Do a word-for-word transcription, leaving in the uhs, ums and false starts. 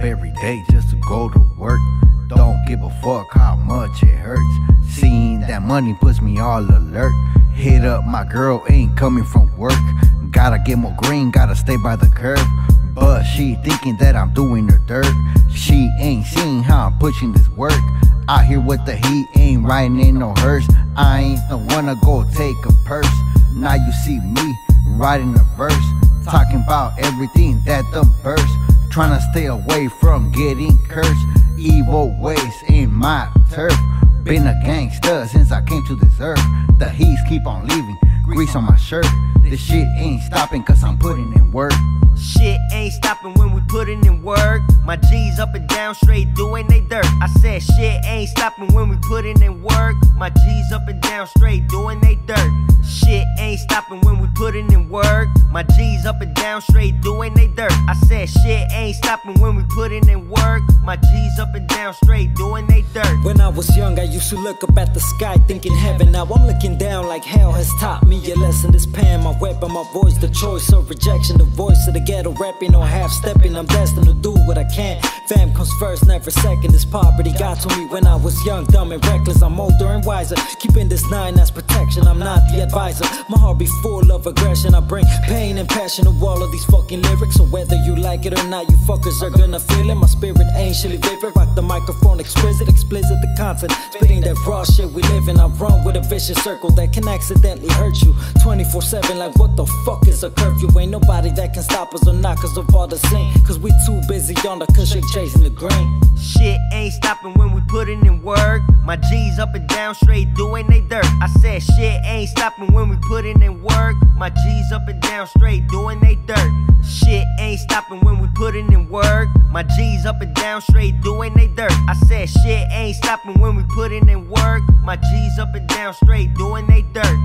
every day just to go to work. Don't give a fuck how much it hurts. Seeing that money puts me all alert. Hit up my girl, ain't coming from work. Gotta get more green, gotta stay by the curb. But she thinking that I'm doing her dirt. She ain't seeing how I'm pushing this work. Out here with the heat, ain't riding in no hearse. I ain't the one to go take a purse. Now you see me writing a verse, talking about everything that done burst. Trying to stay away from getting cursed. Evil ways ain't my turf. Been a gangster since I came to this earth. The heats keep on leaving, grease on my shirt. This shit ain't stopping cause I'm putting in work. Shit ain't stopping when we putting in work. My G's up and down straight doing they dirt. I said shit ain't stopping when we putting in work. My G's up and down straight doing they dirt. Shit ain't stopping when we putting in work. My G's up and down straight doing they dirt. I said shit ain't stopping when we putting in work. My G's up and down straight doing they dirt. When I was young, I used to look up at the sky thinking heaven. Now I'm looking down like hell has taught me a lesson. This pen, my weapon, my voice, the choice of rejection, the voice of the ghetto rapping or half stepping. I'm destined to do what I can. Fam comes first, never second. This poverty got to me when I was young, dumb and reckless. I'm older and wiser, keeping this nine as protection. I'm not the advisor. My heart be full of aggression. I bring pain and passion to all of these fucking lyrics. So whether you like it or not, you fuckers are gonna feel it. My spirit anciently vivid, rock the microphone exquisite, explicit the content, spitting that raw shit we live in. I run with a vicious circle that can accidentally hurt you twenty-four seven. Like what the fuck is a curfew? Ain't nobody that can stop us or knock us off all the scene, cause we too busy on the cushion chasing the green. Shit ain't stopping when we putting in work. My G's up and down straight doing they dirt. I said shit ain't stopping when we putting in work. My G's up and down straight doing they dirt. Shit ain't stopping when we putting in work. My G's up and down straight doing they dirt. I said shit ain't stopping when we putting in work. My G's up and down straight doing they dirt.